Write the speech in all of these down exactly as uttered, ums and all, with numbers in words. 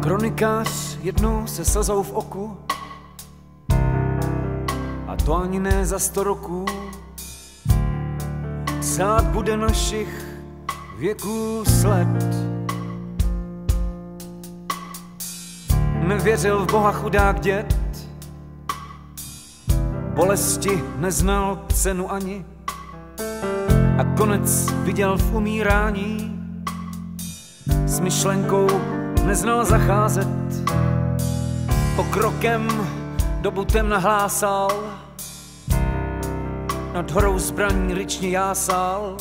Kronikář jednou se slzou v oku, a to ani ne za sto roků, psát bude našich věků sled. Nevěřil v Boha chudák děd, bolesti neznal cenu ani, a konec viděl v umírání. S myšlenkou neznal zacházet, pokrokem dobu temna hlásal, nad horou zbraní ryčně jásal,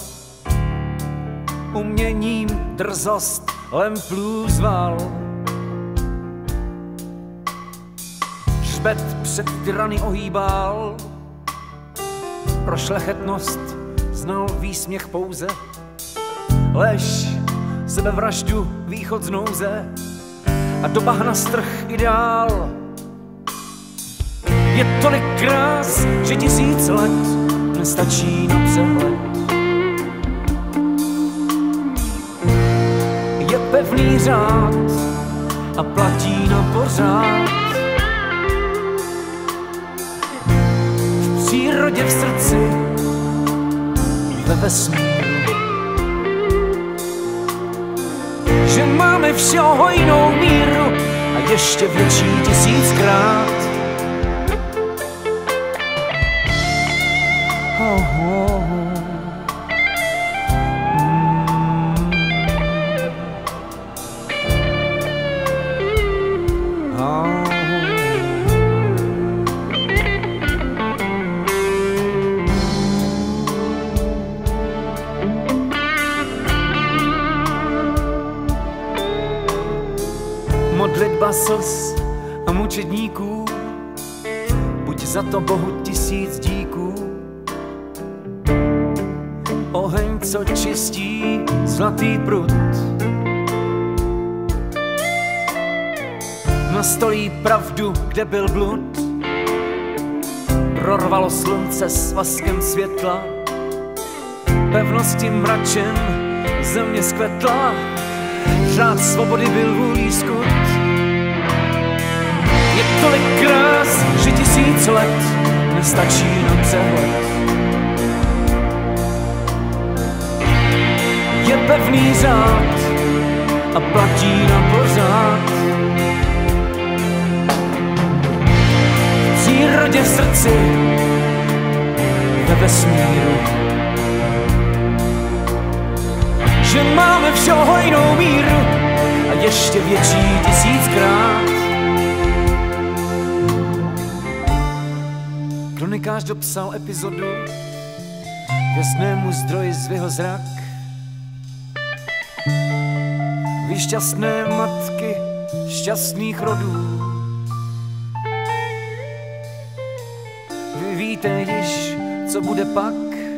uměním drzost lemplů zval. Hřbet před tyrany ohýbal, pro šlechetnost znal výsměch pouze, lež, sebevraždu, východ z nouze a do bahna strh ideál. Je tolik krás, že tisíc let nestačí na přehled. Je pevný řád a platí na pořád. V přírodě, v srdci, ve vesmíru. Že máme všeho hojnou míru a ještě větší tisíckrát. Oh, oh, oh. Mm. Oh. Modlitba slz a mučedníků, buď za to Bohu tisíc díků. Oheň, co čistí zlatý prut, nastolí pravdu, kde byl blud. Prorvalo slunce svazkem světla, pevnosti mračen země zkvetla. Řád svobody byl vůlí skut. Je tolik krás, že tisíc let nestačí na přehled. Je pevný řád a platí na pořád. V přírodě, v srdci, ve vesmíru. Že máme všeho hojnou míru a ještě větší tisíckrát. Kronikář dopsal epizodu k jasnému zdroji zvyhl zrak. Vy šťastné matky šťastných rodů, vy víte již, co bude pak,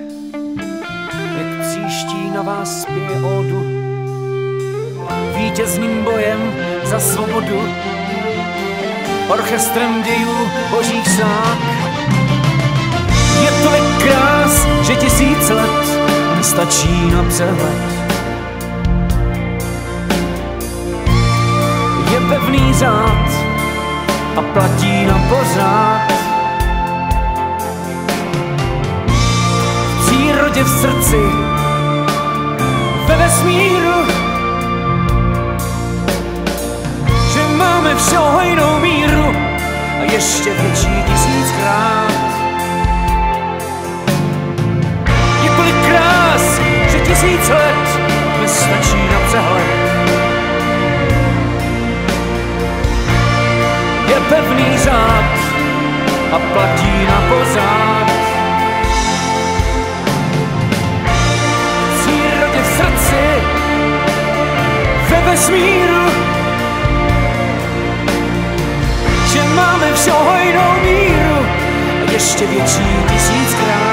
jak příští na vás zpěje ódu vítězným bojem za svobodu, orchestrem dějů božích sák. Je tolik krás, že tisíc let nestačí na přehled. Je pevný řád a platí na pořád. V přírodě, v srdci, ve vesmíru. Že máme všeho hojnou míru a ještě větší tisíckrát. Je tolik krás, že tisíc let nestačí na přehled. Je pevný řád a platí na pořád. V přírodě, v srdci, ve vesmíru. Že máme všeho hojnou míru a ještě větší tisíckrát.